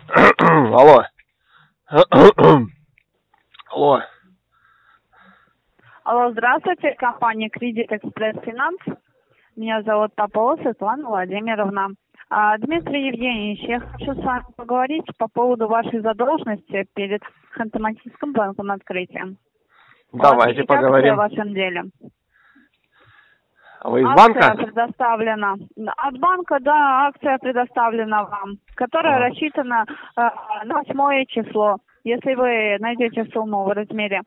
Алло. Алло. Алло, здравствуйте, компания Кредит Экспресс Финанс. Меня зовут Попова Светлана Владимировна. Дмитрий Евгеньевич, я хочу с вами поговорить по поводу вашей задолженности перед Ханты-Мансийским банком открытием. Давайте поговорим. В вашем деле. А вы из банка? Акция предоставлена. От банка, да, акция предоставлена вам, которая рассчитана на 8 число. Если вы найдете сумму в размере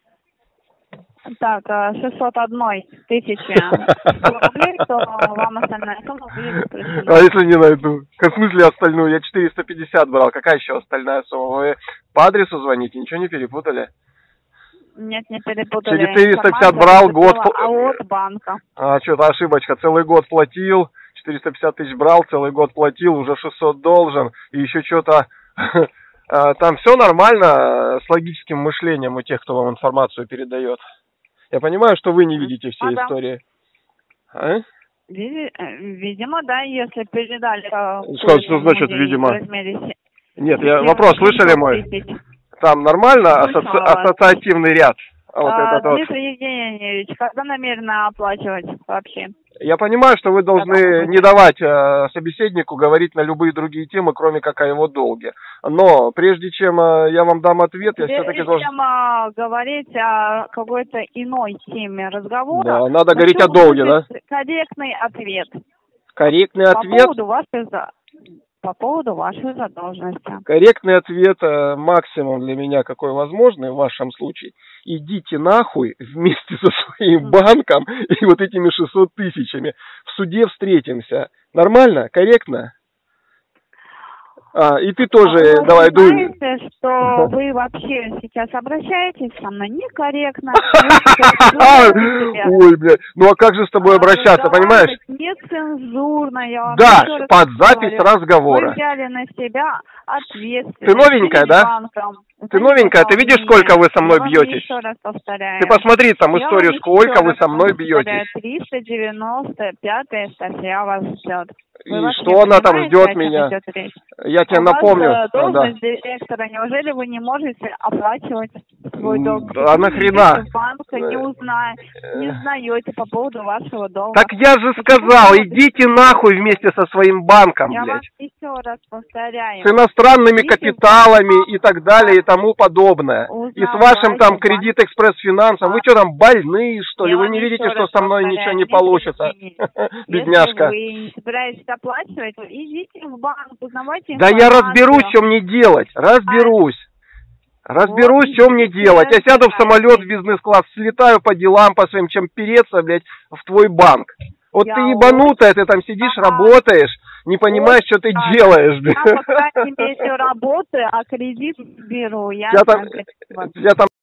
601 тысячи рублей, то вам остальная сумма будет пришла. А если не найду? В смысле остальную? Я 450 брал. Какая еще остальная сумма? Вы по адресу звоните? Ничего не перепутали? Нет, не перепутали. 450 брал, год... от банка. Что-то ошибочка. Целый год платил, 450 тысяч брал, целый год платил, уже 600 должен. И еще что-то... Там все нормально с логическим мышлением у тех, кто вам информацию передает. Я понимаю, что вы не видите все истории. Да. Видимо, да, если передали... Что значит видимо? Нет, вопрос слышали мой? Там нормально ассоциативный ряд? Дмитрий Евгеньевич, когда намерены оплачивать вообще? Я понимаю, что вы должны не давать собеседнику говорить на любые другие темы, кроме как о его долге. Но прежде чем я вам дам ответ, я все-таки должен... Прежде чем говорить о какой-то иной теме разговора... Да, надо говорить о долге, да? Корректный ответ. Корректный ответ? По поводу вашей задолженности. Корректный ответ максимум для меня какой возможный в вашем случае. Идите нахуй вместе со своим банком и вот этими 600 тысячами. В суде встретимся. Нормально? Корректно? И ты тоже, давай, дуй. Вы знаете, что вы вообще сейчас обращаетесь со мной некорректно. Ой, блядь. Ну а как же с тобой обращаться, понимаешь? Нецензурно, я вам да, под запись разговора. Вы взяли на себя ответственность. Ты новенькая, да? Ты новенькая, ты видишь, сколько вы со мной бьетесь? Еще раз повторяю. Ты посмотри там историю, сколько вы со мной бьетесь. 395-я статья вас ждет. И что она там ждет меня? Я тебе напомню. Должность директора. Неужели вы не можете оплачивать свой долг? А нахрена? Банка не узнаете по поводу вашего долга. Так я же сказал, идите нахуй вместе со своим банком, я блядь. вам еще раз повторяю. С иностранными капиталами и так далее и тому подобное. И с вашим там Кредит Экспресс Финансом. Вы что там, больные, что ли? Вы не видите, что со мной ничего не получится? Бедняжка. Если вы не собираетесь оплачивать, идите в банк, узнавайте информацию. Да я разберусь, что мне делать. Разберусь, что мне делать. Я сяду в самолет в бизнес-класс, слетаю по делам, по своим, чем переться, блядь, в твой банк. Вот ты ебанутая, ты там сидишь, работаешь, не понимаешь, что ты делаешь, блядь. Я, по крайней мере, работаю, а кредит беру. Я там